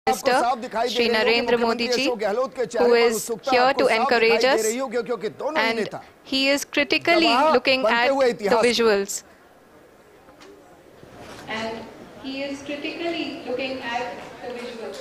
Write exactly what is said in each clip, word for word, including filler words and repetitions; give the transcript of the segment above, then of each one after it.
Minister Shri Narendra Modi ji, who is here to encourage us, and he is critically looking at the visuals. And he is critically looking at the visuals.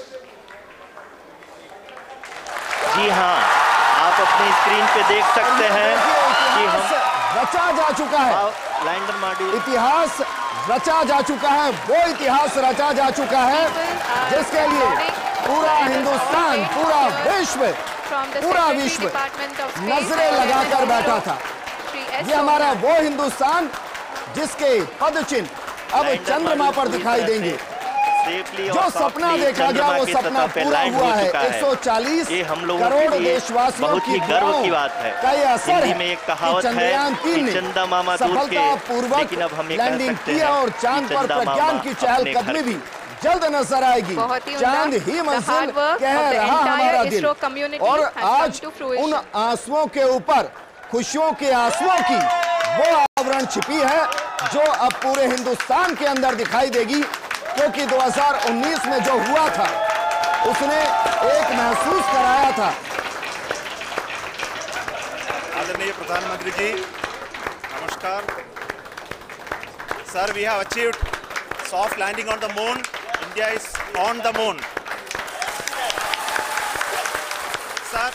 जी हाँ, आप अपनी screen पे देख सकते हैं कि हम रचा जा चुका है, लैंडर मॉड्यूल इतिहास रचा जा चुका है, वो इतिहास रचा जा चुका है जिसके लिए पूरा हिंदुस्तान, पूरा विश्व, पूरा विश्व नजरें लगाकर बैठा था। ये हमारा वो हिंदुस्तान जिसके पदचिन्ह अब चंद्रमा पर दिखाई देंगे। जो सपना देखा गया वो सपना पूरा हुआ है। एक सौ चालीस करोड़ देशवासियों की गर्व की बात है। का ये असर है में एक कहावत है कि चंदा मामा दूर के, लेकिन अब हम ये कह सकते हैं और चांद पर प्रज्ञान की चहलकदमी भी जल्द नजर आएगी। चांद ही मंजिल कह रहा हमारा दिल, और आज उन आंसुओं के ऊपर खुशियों के आंसुओं की वो आवरण छिपी है जो अब पूरे हिंदुस्तान के अंदर दिखाई देगी, क्योंकि दो हज़ार उन्नीस में जो हुआ था उसने एक महसूस कराया था। आदरणीय प्रधानमंत्री जी, नमस्कार sir. We have achieved soft landing on the moon. India is on the moon sir.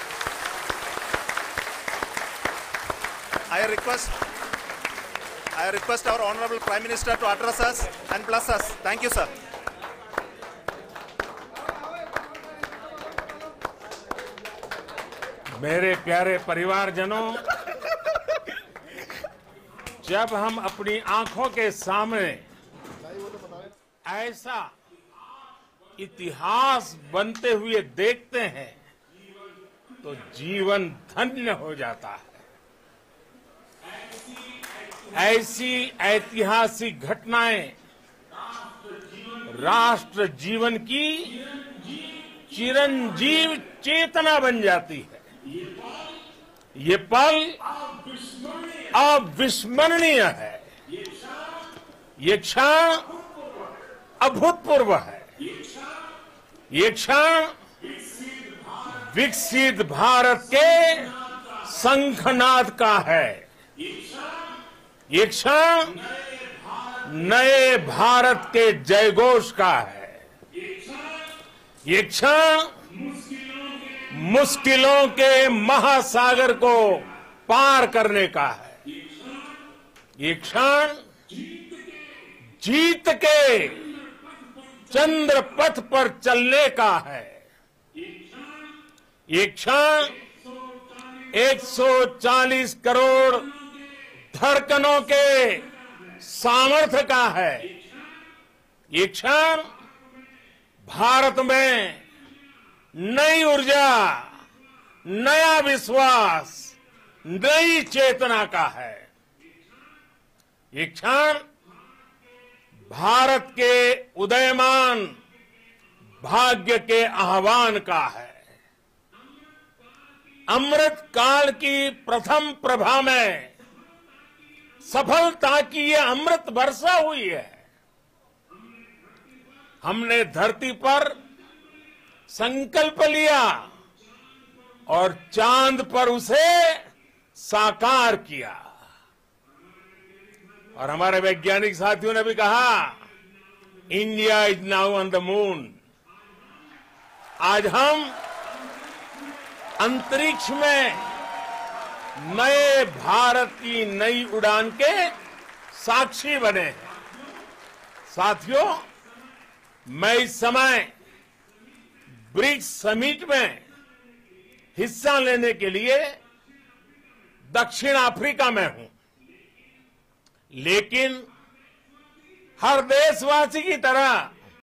I request I request our Honorable Prime Minister to address us and bless us. Thank you, sir. मेरे प्यारे परिवारजनों, जब हम अपनी आंखों के सामने ऐसा इतिहास बनते हुए देखते हैं तो जीवन धन्य हो जाता है। ऐसी ऐतिहासिक घटनाएं राष्ट्र जीवन की चिरंजीव चेतना बन जाती है। ये पल अविस्मरणीय है, ये क्षण अभूतपूर्व है, ये क्षण विकसित भारत के शंखनाद का है, ये क्षण नए भारत के जयघोष का है, ये क्षण मुश्किलों के महासागर को पार करने का है, ये क्षण जीत के चंद्र पथ पर चलने का है, ये क्षण एक सौ चालीस करोड़ धड़कनों के सामर्थ्य का है, ये क्षण भारत में नई ऊर्जा, नया विश्वास, नई चेतना का है, ये क्षण भारत के उदयमान भाग्य के आह्वान का है। अमृत काल की प्रथम प्रभा में सफलता की ये अमृत वर्षा हुई है। हमने धरती पर संकल्प लिया और चांद पर उसे साकार किया, और हमारे वैज्ञानिक साथियों ने भी कहा India is now on the moon. आज हम अंतरिक्ष में नए भारत की नई उड़ान के साक्षी बने हैं। साथियों, मैं इस समय ब्रिक्स समिट में हिस्सा लेने के लिए दक्षिण अफ्रीका में हूं, लेकिन हर देशवासी की तरह